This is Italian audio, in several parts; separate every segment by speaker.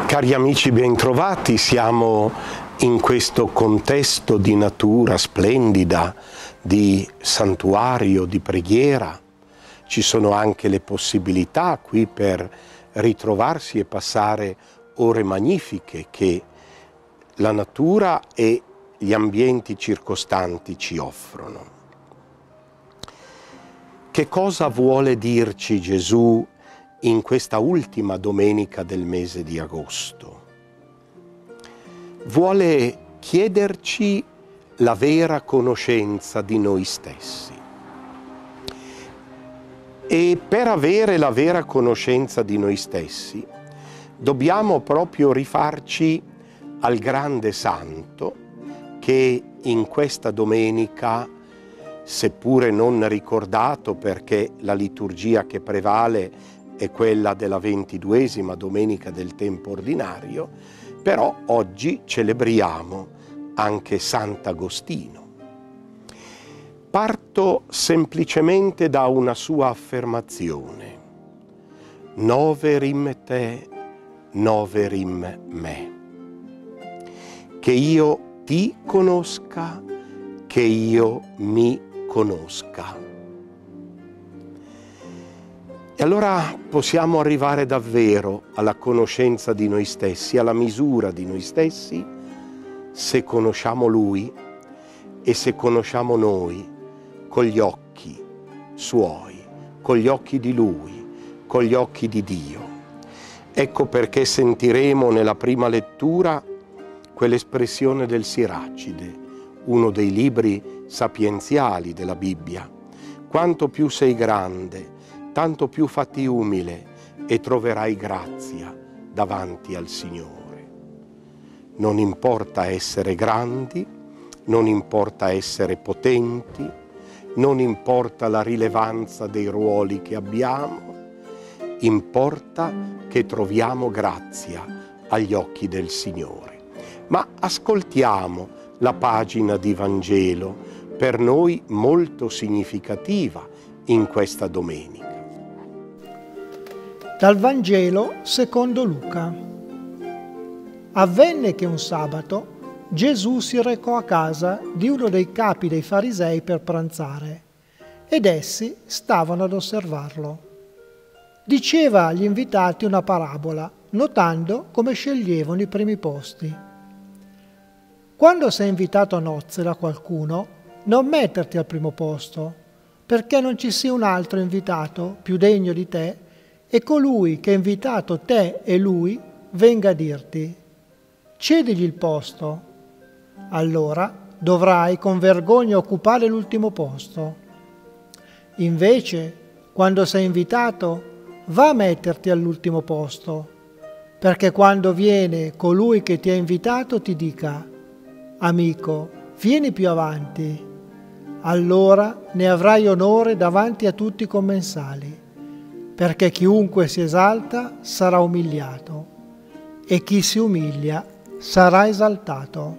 Speaker 1: Cari amici bentrovati, siamo in questo contesto di natura splendida, di santuario, di preghiera. Ci sono anche le possibilità qui per ritrovarsi e passare ore magnifiche che la natura e gli ambienti circostanti ci offrono. Che cosa vuole dirci Gesù in questa ultima domenica del mese di agosto? Vuole chiederci la vera conoscenza di noi stessi. E per avere la vera conoscenza di noi stessi dobbiamo proprio rifarci al grande santo che in questa domenica, seppure non ricordato perché la liturgia che prevale è quella della 22esima domenica del tempo ordinario, però oggi celebriamo anche Sant'Agostino. Parto semplicemente da una sua affermazione: Noverim te, noverim me. Che io ti conosca, che io mi conosca. E allora possiamo arrivare davvero alla conoscenza di noi stessi, alla misura di noi stessi, se conosciamo Lui e se conosciamo noi con gli occhi Suoi, con gli occhi di Lui, con gli occhi di Dio. Ecco perché sentiremo nella prima lettura quell'espressione del Siracide, uno dei libri sapienziali della Bibbia. Quanto più sei grande, tanto più fatti umile e troverai grazia davanti al Signore. Non importa essere grandi, non importa essere potenti, non importa la rilevanza dei ruoli che abbiamo, importa che troviamo grazia agli occhi del Signore. Ma ascoltiamo la pagina di Vangelo, per noi molto significativa in questa domenica.
Speaker 2: Dal Vangelo secondo Luca. Avvenne che un sabato Gesù si recò a casa di uno dei capi dei farisei per pranzare, ed essi stavano ad osservarlo. Diceva agli invitati una parabola, notando come sceglievano i primi posti. Quando sei invitato a nozze da qualcuno, non metterti al primo posto, perché non ci sia un altro invitato più degno di te, e colui che ha invitato te e lui venga a dirti: cedigli il posto. Allora dovrai con vergogna occupare l'ultimo posto. Invece, quando sei invitato, va a metterti all'ultimo posto, perché quando viene colui che ti ha invitato ti dica: amico, vieni più avanti. Allora ne avrai onore davanti a tutti i commensali. Perché chiunque si esalta sarà umiliato, e chi si umilia sarà esaltato.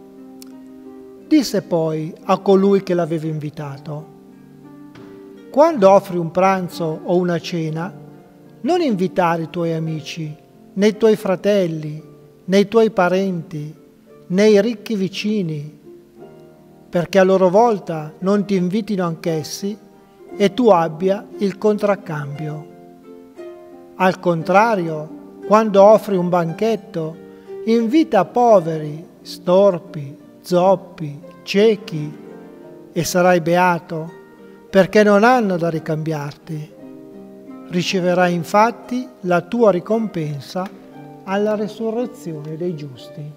Speaker 2: Disse poi a colui che l'aveva invitato: quando offri un pranzo o una cena, non invitare i tuoi amici, né i tuoi fratelli, né i tuoi parenti, né i ricchi vicini, perché a loro volta non ti invitino anch'essi e tu abbia il contraccambio. Al contrario, quando offri un banchetto, invita poveri, storpi, zoppi, ciechi, e sarai beato, perché non hanno da ricambiarti. Riceverai infatti la tua ricompensa alla resurrezione dei giusti.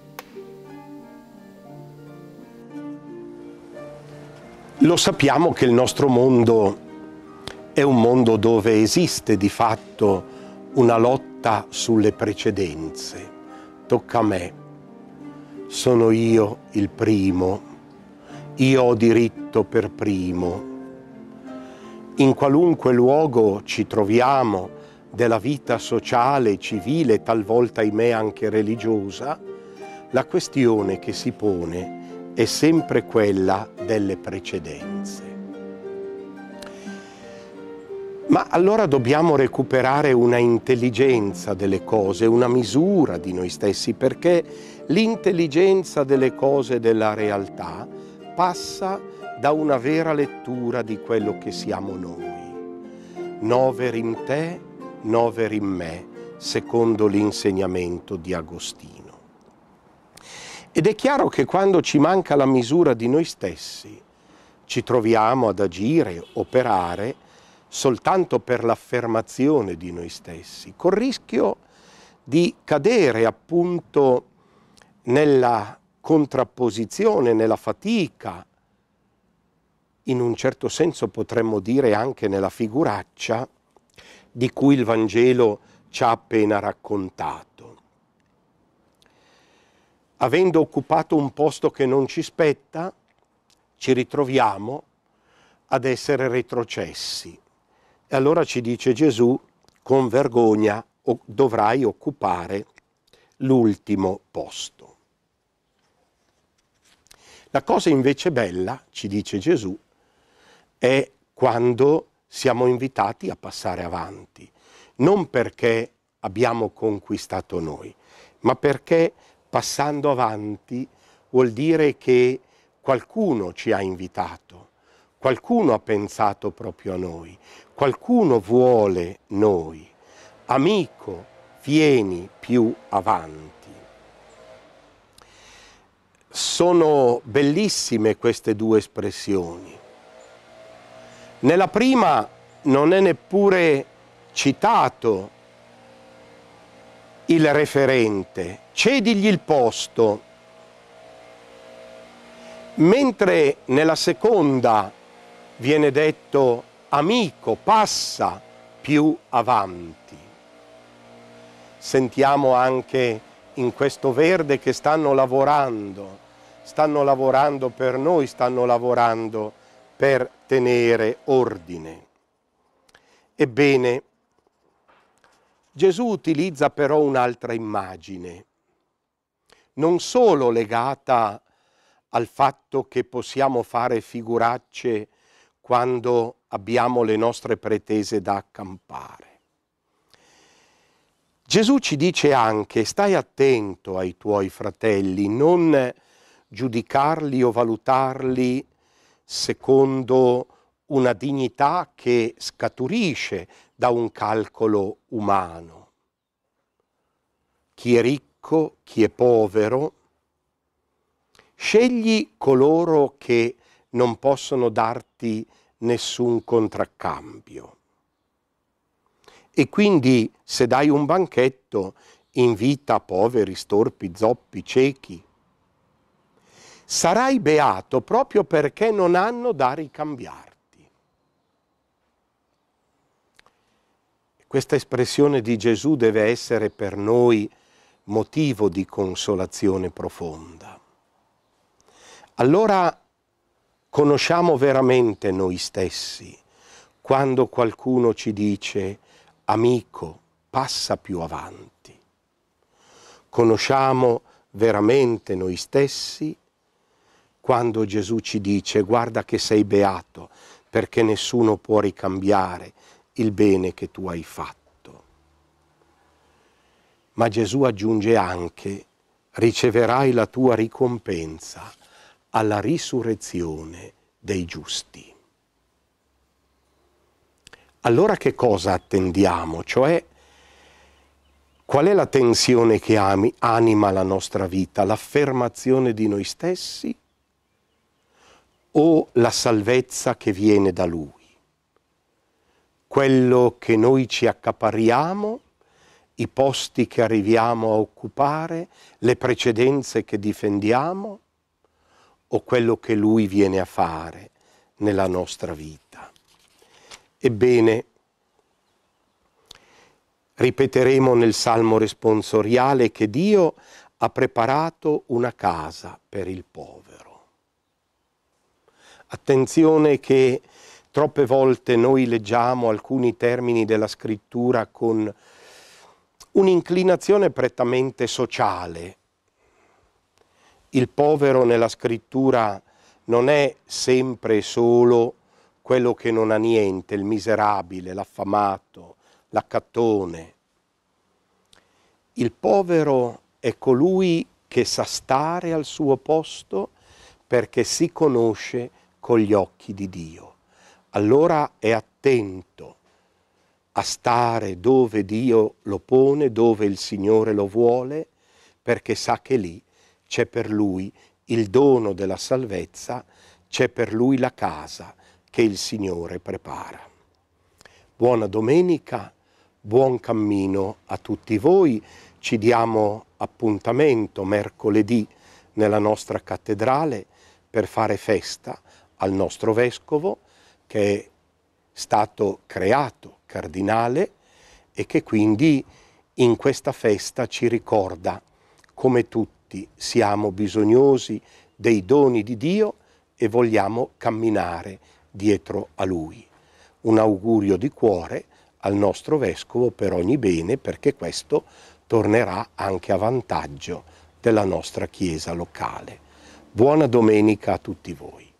Speaker 1: Lo sappiamo che il nostro mondo è un mondo dove esiste di fatto una lotta sulle precedenze. Tocca a me, sono io il primo, io ho diritto per primo. In qualunque luogo ci troviamo della vita sociale, civile, talvolta ahimè anche religiosa, la questione che si pone è sempre quella delle precedenze. Ma allora dobbiamo recuperare una intelligenza delle cose, una misura di noi stessi, perché l'intelligenza delle cose della realtà passa da una vera lettura di quello che siamo noi. Nover in te, nover in me, secondo l'insegnamento di Agostino. Ed è chiaro che quando ci manca la misura di noi stessi, ci troviamo ad agire, operare, soltanto per l'affermazione di noi stessi, col rischio di cadere appunto nella contrapposizione, nella fatica, in un certo senso potremmo dire anche nella figuraccia di cui il Vangelo ci ha appena raccontato. Avendo occupato un posto che non ci spetta, ci ritroviamo ad essere retrocessi. E allora ci dice Gesù, con vergogna dovrai occupare l'ultimo posto. La cosa invece bella, ci dice Gesù, è quando siamo invitati a passare avanti, non perché abbiamo conquistato noi, ma perché passando avanti vuol dire che qualcuno ci ha invitato, qualcuno ha pensato proprio a noi, qualcuno vuole noi. Amico, vieni più avanti. Sono bellissime queste due espressioni. Nella prima non è neppure citato il referente, cedigli il posto, mentre nella seconda viene detto amico, passa più avanti. Sentiamo anche in questo verde che stanno lavorando per noi, stanno lavorando per tenere ordine. Ebbene, Gesù utilizza però un'altra immagine, non solo legata al fatto che possiamo fare figuracce quando abbiamo le nostre pretese da accampare. Gesù ci dice anche: stai attento ai tuoi fratelli, non giudicarli o valutarli secondo una dignità che scaturisce da un calcolo umano. Chi è ricco, chi è povero, scegli coloro che non possono darti nessun contraccambio. E quindi se dai un banchetto, invita poveri, storpi, zoppi, ciechi. Sarai beato proprio perché non hanno da ricambiarti. Questa espressione di Gesù deve essere per noi motivo di consolazione profonda. Allora conosciamo veramente noi stessi quando qualcuno ci dice amico, passa più avanti. Conosciamo veramente noi stessi quando Gesù ci dice guarda che sei beato perché nessuno può ricambiare il bene che tu hai fatto. Ma Gesù aggiunge anche riceverai la tua ricompensa alla risurrezione dei giusti. Allora che cosa attendiamo? Cioè, qual è la tensione che anima la nostra vita? L'affermazione di noi stessi o la salvezza che viene da Lui? Quello che noi ci accaparriamo, i posti che arriviamo a occupare, le precedenze che difendiamo, o quello che Lui viene a fare nella nostra vita? Ebbene, ripeteremo nel Salmo responsoriale che Dio ha preparato una casa per il povero. Attenzione che troppe volte noi leggiamo alcuni termini della scrittura con un'inclinazione prettamente sociale. Il povero nella scrittura non è sempre solo quello che non ha niente, il miserabile, l'affamato, l'accattone. Il povero è colui che sa stare al suo posto perché si conosce con gli occhi di Dio. Allora è attento a stare dove Dio lo pone, dove il Signore lo vuole, perché sa che lì c'è per lui il dono della salvezza, c'è per lui la casa che il Signore prepara. Buona domenica, buon cammino a tutti voi. Ci diamo appuntamento mercoledì nella nostra cattedrale per fare festa al nostro Vescovo, che è stato creato cardinale e che quindi in questa festa ci ricorda come tutti siamo bisognosi dei doni di Dio e vogliamo camminare dietro a Lui. Un augurio di cuore al nostro Vescovo per ogni bene, perché questo tornerà anche a vantaggio della nostra Chiesa locale. Buona domenica a tutti voi.